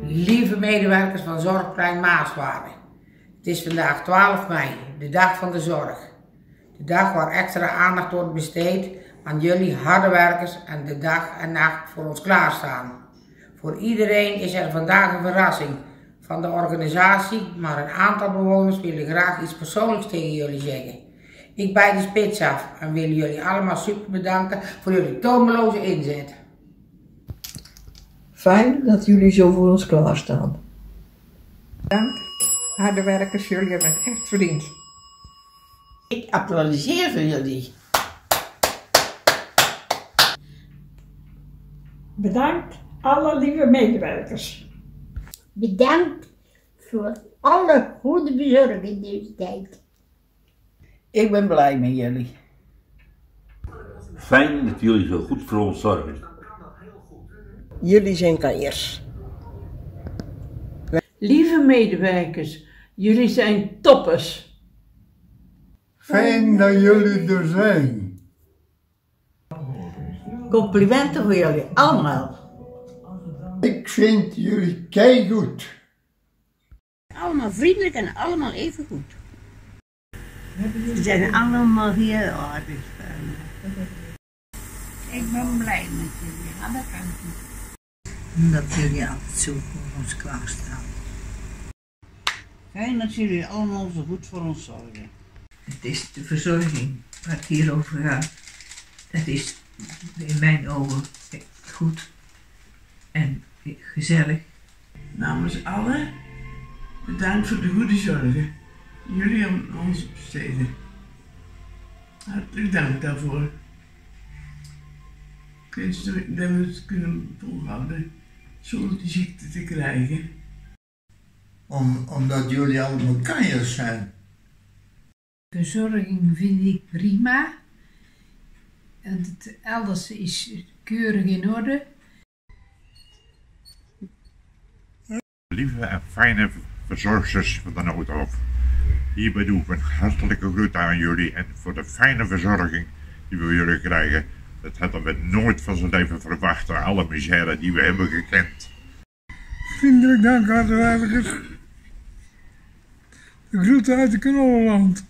Lieve medewerkers van Zorgplein Maaswaarde. Het is vandaag 12 mei, de dag van de zorg. De dag waar extra aandacht wordt besteed aan jullie harde werkers en de dag en nacht voor ons klaarstaan. Voor iedereen is er vandaag een verrassing van de organisatie, maar een aantal bewoners willen graag iets persoonlijks tegen jullie zeggen. Ik bijt de spits af en wil jullie allemaal super bedanken voor jullie tomeloze inzet. Fijn dat jullie zo voor ons klaarstaan. Dank, harde werkers, jullie hebben het echt verdiend. Ik applaudisseer voor jullie. Bedankt alle lieve medewerkers. Bedankt voor alle goede bezorging in deze tijd. Ik ben blij met jullie. Fijn dat jullie zo goed voor ons zorgen. Jullie zijn kanjers. Lieve medewerkers, jullie zijn toppers. Fijn dat jullie er zijn. Complimenten voor jullie allemaal. Ik vind jullie keigoed. Allemaal vriendelijk en allemaal even goed. Ze zijn allemaal hier aardig. Ik ben blij met jullie, aan de kant. Dat jullie altijd zo voor ons klaarstaan. Fijn dat jullie allemaal zo goed voor ons zorgen. Het is de verzorging waar het hier over gaat. Dat is in mijn ogen goed en gezellig. Namens allen, bedankt voor de goede zorgen. Jullie aan ons besteden. Hartelijk dank daarvoor. Ik wens dat we het kunnen volhouden zonder die ziekte te krijgen. Omdat jullie allemaal kanjers zijn. Verzorging vind ik prima. En alles is keurig in orde. Lieve en fijne verzorgsters van de Noodhof. Hierbij doe ik een hartelijke groet aan jullie en voor de fijne verzorging die we van jullie krijgen. Dat hadden we nooit van zijn leven verwacht, door alle misère die we hebben gekend. Vriendelijk dank aan de werkers. De groeten uit de Knollenland.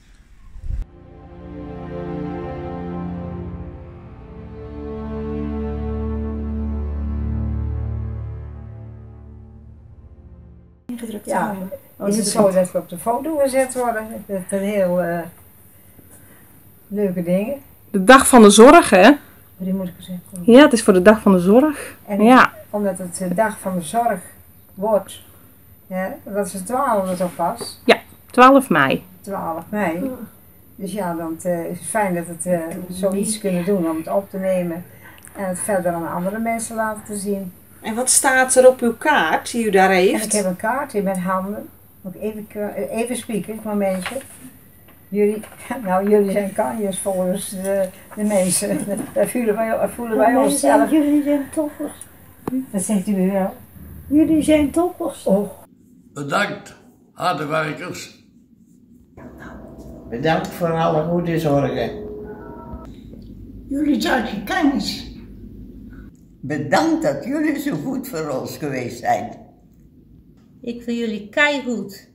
Ja, is het zo dat we op de foto gezet worden? Dat zijn heel leuke dingen. De dag van de zorg, hè? Die moet ik gezegd worden. Ja, het is voor de dag van de zorg. En ja. Omdat het de dag van de zorg wordt, ja, dat is de 12e toch pas? Ja, 12 mei. 12 mei. Dus ja, dan is het fijn dat we zoiets kunnen doen om het op te nemen en het verder aan andere mensen laten zien. En wat staat er op uw kaart die u daar heeft? En ik heb een kaart in mijn handen. Moet ik even spieken, een momentje. Jullie zijn kanjers volgens de mensen. Daar voelen wij onszelf. Jullie zijn toppers. Dat zegt u wel. Jullie zijn toppers. Oh. Bedankt, harde werkers. Bedankt voor alle goede zorgen. Jullie zijn kanjers. Bedankt dat jullie zo goed voor ons geweest zijn. Ik vind jullie keigoed.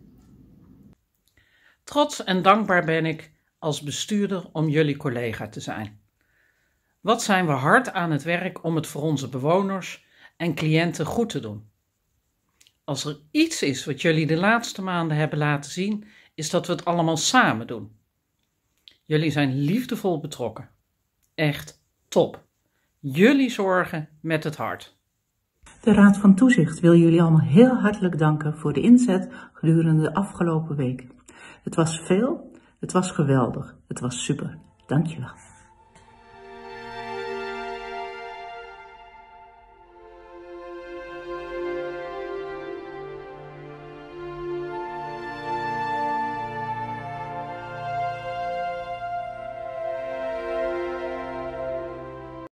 Trots en dankbaar ben ik als bestuurder om jullie collega te zijn. Wat zijn we hard aan het werk om het voor onze bewoners en cliënten goed te doen. Als er iets is wat jullie de laatste maanden hebben laten zien, is dat we het allemaal samen doen. Jullie zijn liefdevol betrokken. Echt top. Jullie zorgen met het hart. De Raad van Toezicht wil jullie allemaal heel hartelijk danken voor de inzet gedurende de afgelopen week. Het was veel, het was geweldig, het was super. Dankjewel.